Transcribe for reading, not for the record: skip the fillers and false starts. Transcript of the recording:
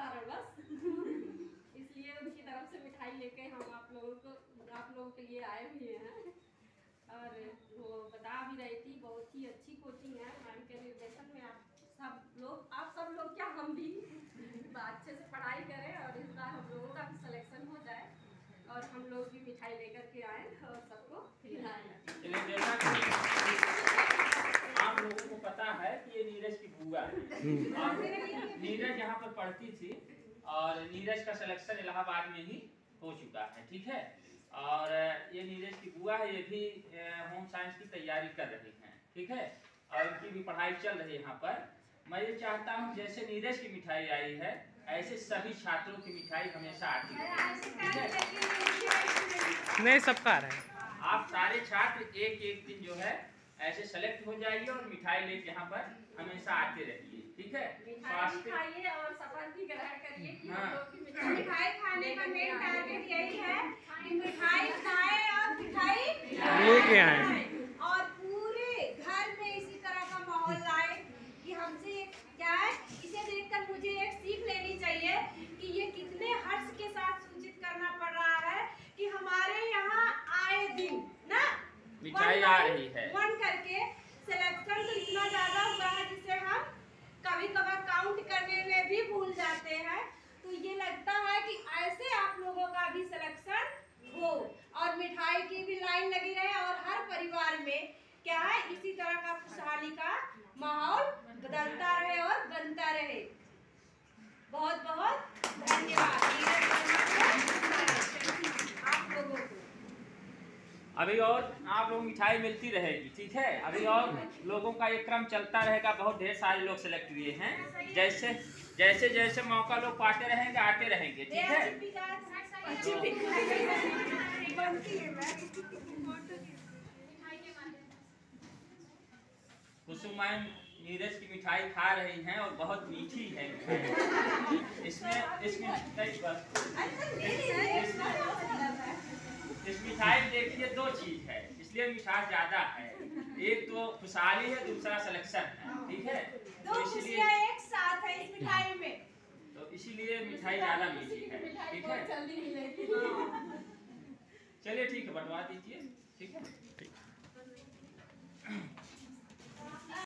तैयार है बस। इसलिए उनकी तरफ से मिठाई लेके हम आप लोगों के लिए आए हुए हैं। और वो बता भी रही थी बहुत ही अच्छी कोचिंग है मैम के निर्देशन में। आप सब लोग क्या हम भी अच्छे से पढ़ाई करें और इस बार हम लोगों का भी सिलेक्शन हो जाए और हम लोग भी मिठाई लेकर के आए और सबको खिलाएं। आप लोगों को पता है कि ये नीरज की बुआ है और नीरज यहाँ पर पढ़ती थी और नीरज का सिलेक्शन इलाहाबाद में ही हो चुका है, ठीक है। और ये नीरज की बुआ है, ये भी होम साइंस की तैयारी कर रही हैं, ठीक है। और इनकी भी पढ़ाई चल रही है यहाँ पर। मैं ये चाहता हूँ जैसे नीरज की मिठाई आई है ऐसे सभी छात्रों की मिठाई हमेशा आती है, ठीक है। नहीं सबका है। आप सारे छात्र एक एक दिन जो है ऐसे सेलेक्ट हो जाइए और मिठाई लेके यहाँ पर हमेशा आते रहिए, ठीक है। मिठाई खाइए और शपथ भी ग्रहण करिए कि हम लोग की मिठाई खाने का मेन टारगेट यही है कि मिठाई खाएं और मिठाई लेके आए और पूरे घर में इसी तरह का माहौल लाए कि हमसे क्या है। इसे देखकर मुझे एक सीख लेनी चाहिए कि ये कितने हर्ष के साथ सूचित करना पड़ रहा है कि हमारे यहाँ आए दिन ना मिठाई आ रही है। वन करके सिलेक्शन तो इतना ज्यादा हुआ है जिसे हम कभी कभार काउंट करने में भी भूल जाते हैं। तो ये लगता है कि ऐसे आप लोगों का भी सिलेक्शन हो और मिठाई की भी लाइन लगी रहे और हर परिवार में क्या है इसी तरह का खुशहाली का माहौल बदलता रहे और बनता रहे। बहुत बहुत धन्यवाद आप लोगों को। अभी और आप लोग मिठाई मिलती रहेगी, ठीक है। अभी और लोगों का ये क्रम चलता रहेगा। बहुत ढेर सारे लोग सेलेक्ट हुए हैं। जैसे जैसे जैसे मौका लोग पाते रहेंगे आते रहेंगे, ठीक है। कुसुम मैम नीरज की मिठाई खा रही हैं और बहुत मीठी है। इस मिठाई में देखिए दो चीज है, इसलिए मिठास ज्यादा है। एक तो खुशहाली है, दूसरा सिलेक्शन है, ठीक है। दो खुशियां एक साथ है इस मिठाई में, तो इसीलिए मिठाई ज्यादा मीठी है, ठीक है। चलिए ठीक है, बंटवा दीजिए, ठीक है।